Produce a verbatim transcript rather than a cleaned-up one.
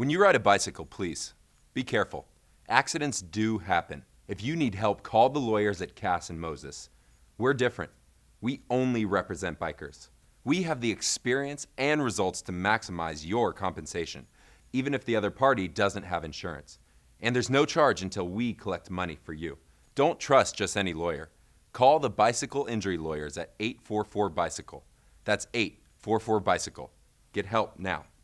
When you ride a bicycle, please, be careful. Accidents do happen. If you need help, call the lawyers at Cass and Moses. We're different. We only represent bikers. We have the experience and results to maximize your compensation, even if the other party doesn't have insurance. And there's no charge until we collect money for you. Don't trust just any lawyer. Call the bicycle injury lawyers at eight four four bicycle. That's eight four four bicycle. Get help now.